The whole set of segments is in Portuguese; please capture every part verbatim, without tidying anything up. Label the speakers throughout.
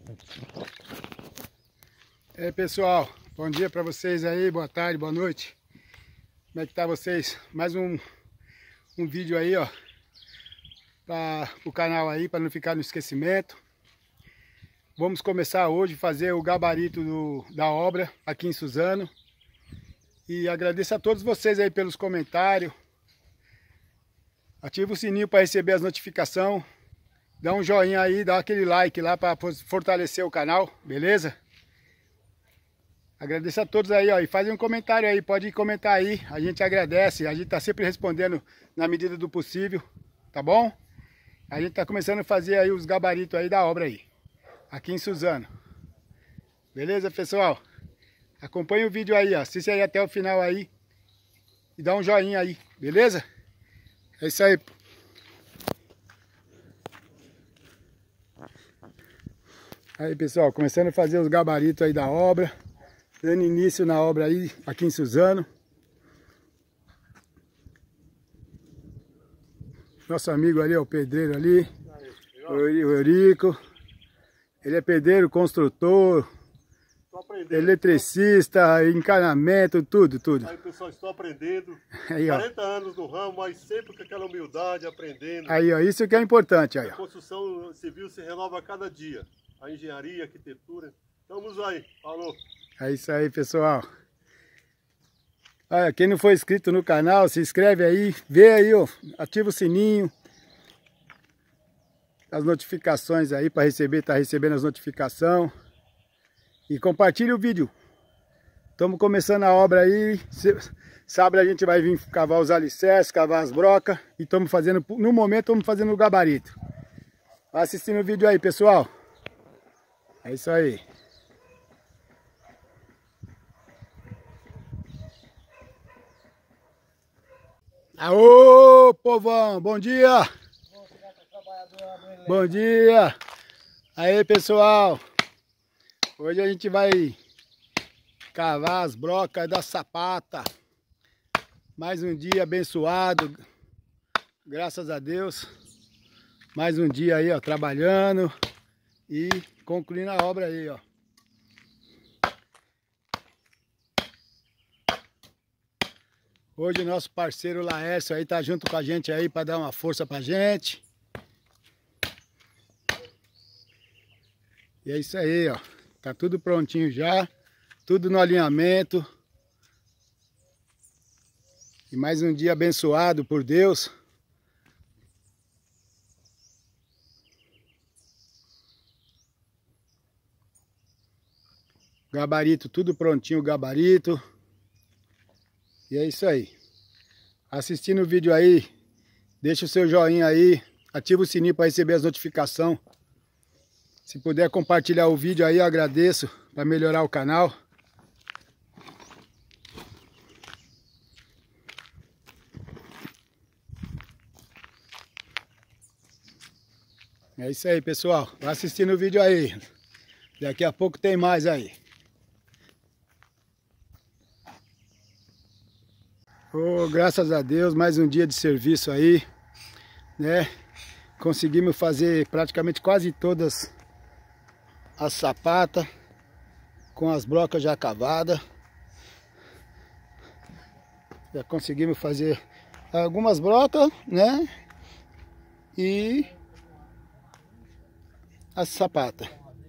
Speaker 1: E aí, pessoal, bom dia para vocês aí, boa tarde, boa noite. Como é que tá vocês? Mais um, um vídeo aí, ó, para o canal aí, para não ficar no esquecimento. Vamos começar hoje a fazer o gabarito do, da obra aqui em Suzano. E agradeço a todos vocês aí pelos comentários. Ativa o sininho para receber as notificações. Dá um joinha aí, dá aquele like lá para fortalecer o canal, beleza? Agradeço a todos aí, ó, e fazem um comentário aí, pode comentar aí, a gente agradece, a gente tá sempre respondendo na medida do possível, tá bom? A gente tá começando a fazer aí os gabaritos aí da obra aí, aqui em Suzano. Beleza, pessoal? Acompanhe o vídeo aí, ó, assiste aí até o final aí e dá um joinha aí, beleza? É isso aí. Aí, pessoal, começando a fazer os gabaritos aí da obra, dando início na obra aí, aqui em Suzano. Nosso amigo ali, ó, o pedreiro ali, o Eurico. Ele é pedreiro, construtor, eletricista, encanamento, tudo, tudo.
Speaker 2: Aí, pessoal, estou aprendendo.
Speaker 1: Aí, ó.
Speaker 2: quarenta anos no ramo, mas sempre com aquela humildade, aprendendo.
Speaker 1: Aí, ó, isso que é importante, aí, ó.
Speaker 2: A construção civil se renova a cada dia. A engenharia, a arquitetura. Estamos aí, falou.
Speaker 1: É isso aí, pessoal. Olha, quem não for inscrito no canal, se inscreve aí, vê aí, ó, ativa o sininho, as notificações aí para receber, tá recebendo as notificações. E compartilha o vídeo. Estamos começando a obra aí. Sábado a gente vai vir cavar os alicerces, cavar as brocas. E estamos fazendo, no momento estamos fazendo o gabarito. Vai assistindo o vídeo aí, pessoal. É isso aí. Aô, povão, bom dia! Bom dia! Aí, pessoal! Hoje a gente vai cavar as brocas da sapata. Mais um dia abençoado, graças a Deus. Mais um dia aí, ó, trabalhando e concluindo a obra aí, ó. Hoje o nosso parceiro Laércio aí tá junto com a gente aí para dar uma força pra gente. E é isso aí, ó. Tá tudo prontinho já, tudo no alinhamento. E mais um dia abençoado por Deus. Gabarito, tudo prontinho o gabarito. E é isso aí. Assistindo o vídeo aí, deixa o seu joinha aí, ativa o sininho para receber as notificações. Se puder compartilhar o vídeo aí, eu agradeço, para melhorar o canal. É isso aí, pessoal. Vai assistindo o vídeo aí. Daqui a pouco tem mais aí. Oh, graças a Deus, mais um dia de serviço aí, né? Conseguimos fazer praticamente quase todas as sapatas com as brocas já cavadas. Já conseguimos fazer algumas brocas, né? E as sapatas.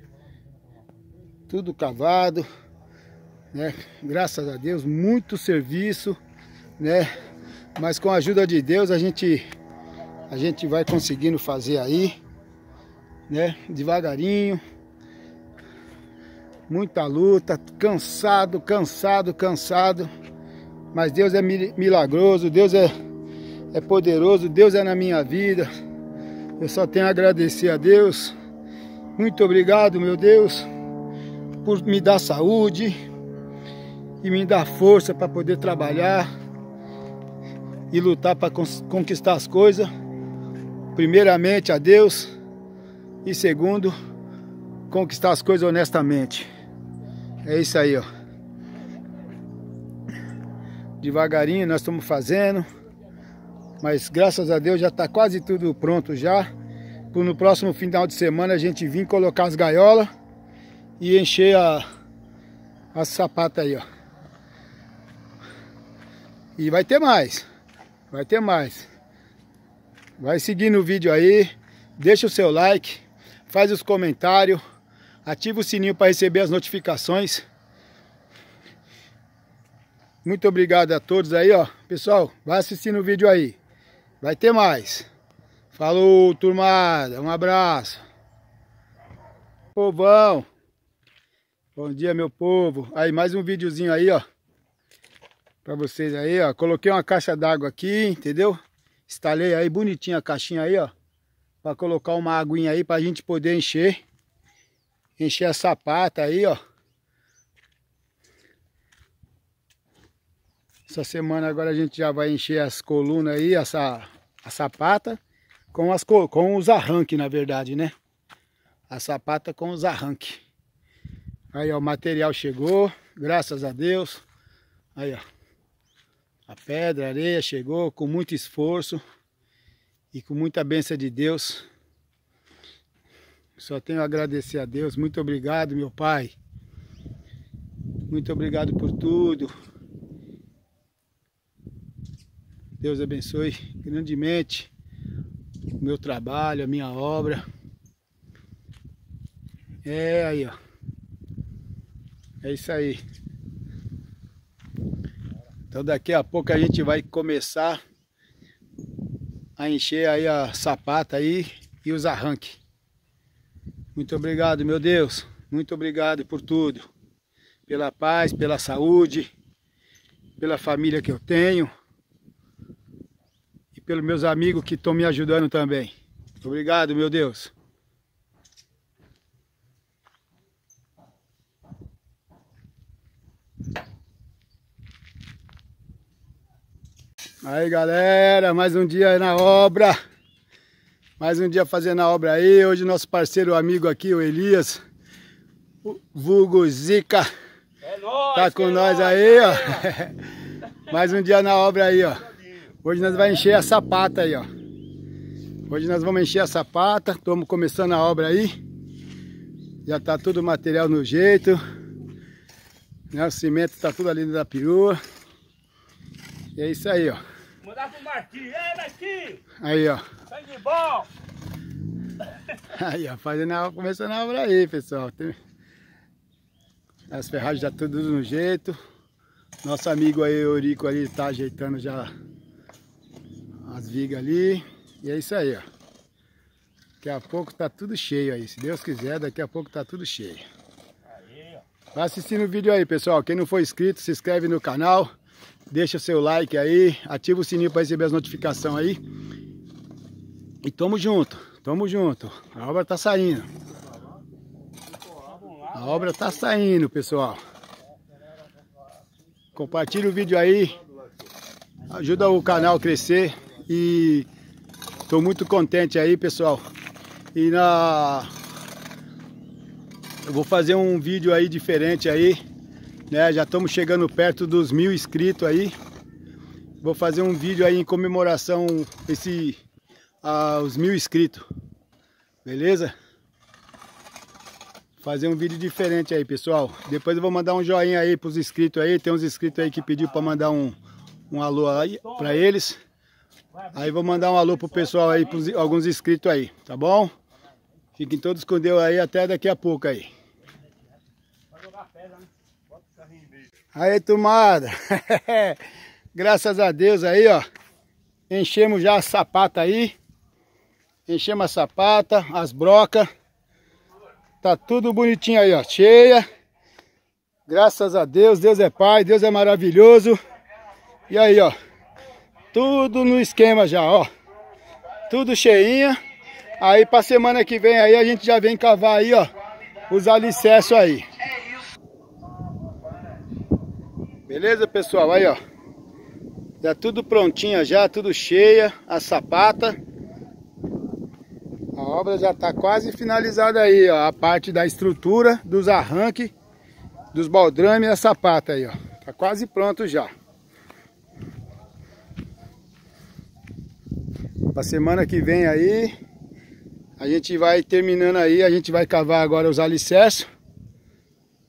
Speaker 1: Tudo cavado, né? Graças a Deus, muito serviço, né? Mas com a ajuda de Deus a gente a gente vai conseguindo fazer aí, né? Devagarinho. Muita luta, cansado, cansado, cansado. Mas Deus é milagroso, Deus é, é poderoso, Deus é na minha vida. Eu só tenho a agradecer a Deus. Muito obrigado, meu Deus, por me dar saúde e me dar força para poder trabalhar e lutar para conquistar as coisas. Primeiramente a Deus e segundo, conquistar as coisas honestamente. É isso aí, ó. Devagarinho nós estamos fazendo, mas graças a Deus já está quase tudo pronto já. No próximo final de semana a gente vir colocar as gaiolas e encher a, a sapata aí, ó. E vai ter mais, vai ter mais. Vai seguindo o vídeo aí, deixa o seu like, faz os comentários, ativa o sininho para receber as notificações. Muito obrigado a todos aí, ó. Pessoal, vai assistindo o vídeo aí. Vai ter mais. Falou, turmada. Um abraço. Povão. Bom dia, meu povo. Aí, mais um videozinho aí, ó. Pra vocês aí, ó. Coloquei uma caixa d'água aqui, entendeu? Instalei aí bonitinha a caixinha aí, ó. Pra colocar uma aguinha aí pra gente poder encher. Encher a sapata aí, ó. Essa semana agora a gente já vai encher as colunas aí, essa, a sapata, com, as, com os arranques, na verdade, né? A sapata com os arranques. Aí, ó, o material chegou, graças a Deus. Aí, ó, a pedra, a areia chegou com muito esforço e com muita bênção de Deus. Só tenho a agradecer a Deus. Muito obrigado, meu Pai. Muito obrigado por tudo. Deus abençoe grandemente o meu trabalho, a minha obra. É aí, ó. É isso aí. Então daqui a pouco a gente vai começar a encher aí a sapata aí e os arranques. Muito obrigado, meu Deus. Muito obrigado por tudo. Pela paz, pela saúde, pela família que eu tenho. Pelos meus amigos que estão me ajudando também. Obrigado, meu Deus. Aí, galera, mais um dia aí na obra. Mais um dia fazendo a obra aí. Hoje nosso parceiro amigo aqui, o Elias, o vulgo Zica,
Speaker 3: é nóis,
Speaker 1: tá com
Speaker 3: é
Speaker 1: nós
Speaker 3: nóis,
Speaker 1: aí, ó.
Speaker 3: é.
Speaker 1: Mais um dia na obra aí, ó. Hoje nós vamos encher a sapata aí, ó. Hoje nós vamos encher a sapata. Estamos começando a obra aí. Já tá todo o material no jeito, né? O cimento tá tudo ali da perua. E é isso aí, ó.
Speaker 3: Mandar pro Marquinhos. Ei, Marquinhos!
Speaker 1: Aí, ó.
Speaker 3: Sangue bom!
Speaker 1: Aí, ó. Fazendo a, começando a obra aí, pessoal. Tem... As ferragens já tudo no jeito. Nosso amigo aí, Eurico, ali, tá ajeitando já as vigas ali. E é isso aí, ó. Daqui a pouco tá tudo cheio aí. Se Deus quiser, daqui a pouco tá tudo cheio.
Speaker 3: Aí, ó.
Speaker 1: Vai assistindo o vídeo aí, pessoal. Quem não for inscrito, se inscreve no canal. Deixa seu like aí. Ativa o sininho para receber as notificações aí. E tamo junto. Tamo junto. A obra tá saindo. A obra tá saindo, pessoal. Compartilha o vídeo aí. Ajuda o canal a crescer. E tô muito contente aí, pessoal. E na... eu vou fazer um vídeo aí diferente aí, né? Já estamos chegando perto dos mil inscritos aí. Vou fazer um vídeo aí em comemoração esse aos mil inscritos, beleza? Fazer um vídeo diferente aí, pessoal. Depois eu vou mandar um joinha aí pros inscritos aí. Tem uns inscritos aí que pediu para mandar um um alô aí para eles. Aí vou mandar um alô pro pessoal aí, pros alguns inscritos aí, tá bom? Fiquem todos com Deus aí, até daqui a pouco aí. Aí, turmada. Graças a Deus aí, ó. Enchemos já a sapata aí. Enchemos a sapata, as brocas. Tá tudo bonitinho aí, ó. Cheia. Graças a Deus. Deus é Pai, Deus é maravilhoso. E aí, ó. Tudo no esquema já, ó. Tudo cheinha. Aí pra semana que vem aí a gente já vem cavar aí, ó, os alicerces aí. Beleza, pessoal? Aí, ó. Já tudo prontinha já, tudo cheia, a sapata. A obra já tá quase finalizada aí, ó. A parte da estrutura, dos arranques, dos baldrames e a sapata aí, ó. Tá quase pronto já. Pra semana que vem aí, a gente vai terminando aí, a gente vai cavar agora os alicerces.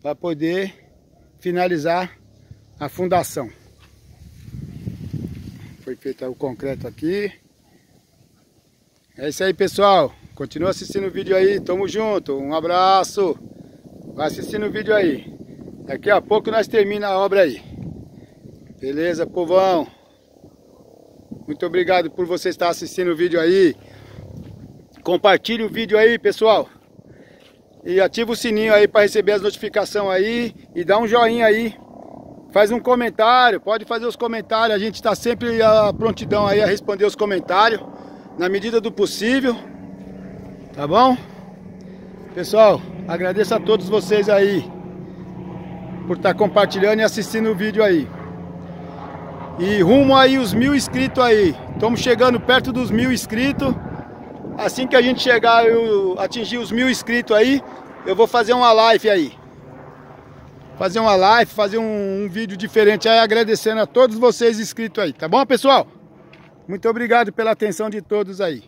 Speaker 1: para poder finalizar a fundação. Foi feito o concreto aqui. É isso aí, pessoal. Continua assistindo o vídeo aí. Tamo junto. Um abraço. Vai assistindo o vídeo aí. Daqui a pouco nós termina a obra aí. Beleza, povão? Muito obrigado por você estar assistindo o vídeo aí. Compartilhe o vídeo aí, pessoal. E ativa o sininho aí para receber as notificações aí. E dá um joinha aí. Faz um comentário. Pode fazer os comentários. A gente está sempre à prontidão aí a responder os comentários. Na medida do possível. Tá bom? Pessoal, agradeço a todos vocês aí por estar compartilhando e assistindo o vídeo aí. E rumo aí os mil inscritos aí. Estamos chegando perto dos mil inscritos. Assim que a gente chegar, eu atingir os mil inscritos aí, eu vou fazer uma live aí. Fazer uma live, fazer um, um vídeo diferente aí, agradecendo a todos vocês inscritos aí. Tá bom, pessoal? Muito obrigado pela atenção de todos aí.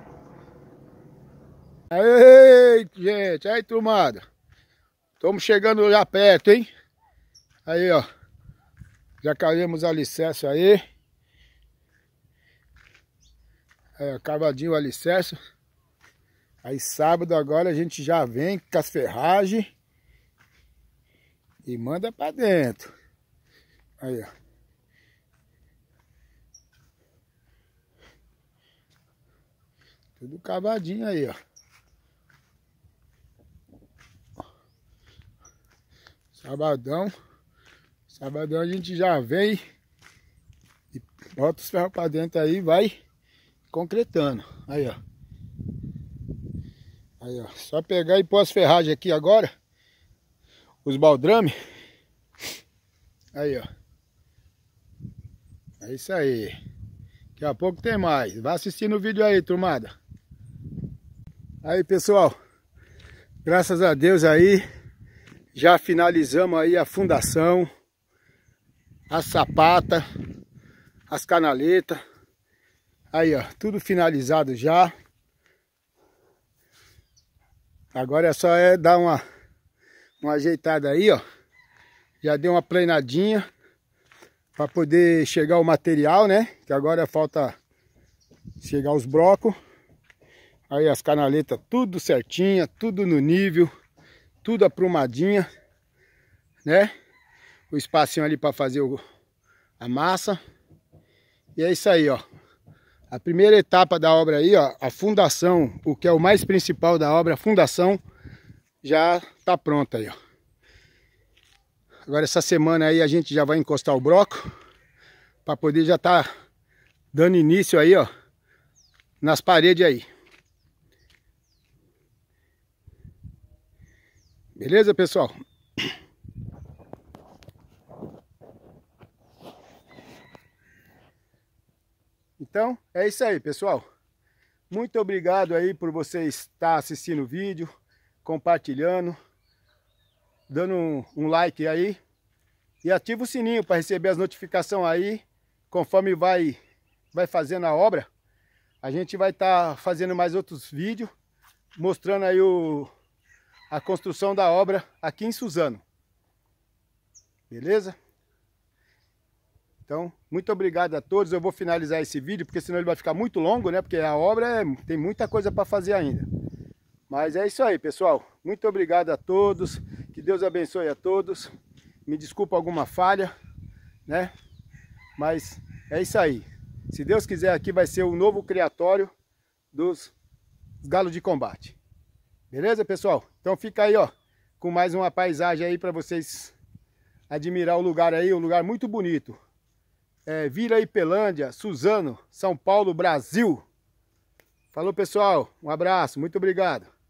Speaker 1: Aí, gente, aí, turmada. Estamos chegando já perto, hein? Aí, ó. Já caímos o alicerce aí. Aí, ó, cavadinho o alicerce. Aí, sábado agora a gente já vem com as ferragens. E manda pra dentro. Aí, ó. Tudo cavadinho aí, ó. Sabadão. Sabadão a gente já vem e bota os ferros pra dentro aí e vai concretando. Aí, ó. Aí, ó. Só pegar e pôr as ferragens aqui agora. Os baldrames. Aí, ó. É isso aí. Daqui a pouco tem mais. Vai assistindo o vídeo aí, turmada. Aí, pessoal, graças a Deus aí, já finalizamos aí a fundação, a sapata, as canaletas. Aí, ó, tudo finalizado já. Agora é só é dar uma, uma ajeitada aí, ó. Já deu uma planadinha para poder chegar o material, né? Que agora falta chegar os brocos. Aí as canaletas tudo certinha, tudo no nível, tudo aprumadinha, né? O espacinho ali para fazer o, a massa. E é isso aí, ó. A primeira etapa da obra aí, ó, a fundação, o que é o mais principal da obra, a fundação, já tá pronta aí, ó. Agora essa semana aí a gente já vai encostar o broco, para poder já tá dando início aí, ó, nas paredes aí. Beleza, pessoal? Então, é isso aí, pessoal. Muito obrigado aí por você estar assistindo o vídeo, compartilhando, dando um, um like aí. E ativa o sininho para receber as notificações aí, conforme vai, vai fazendo a obra. A gente vai estar tá fazendo mais outros vídeos, mostrando aí o... a construção da obra aqui em Suzano. Beleza? Então, muito obrigado a todos. Eu vou finalizar esse vídeo, porque senão ele vai ficar muito longo, né? Porque a obra é, tem muita coisa para fazer ainda. Mas é isso aí, pessoal. Muito obrigado a todos. Que Deus abençoe a todos. Me desculpa alguma falha, né? Mas é isso aí. Se Deus quiser, aqui vai ser o novo criatório dos galos de combate. Beleza, pessoal? Então fica aí, ó, com mais uma paisagem aí para vocês admirar o lugar aí, um lugar muito bonito. É, Vila Ipelândia, Suzano, São Paulo, Brasil. Falou, pessoal. Um abraço. Muito obrigado.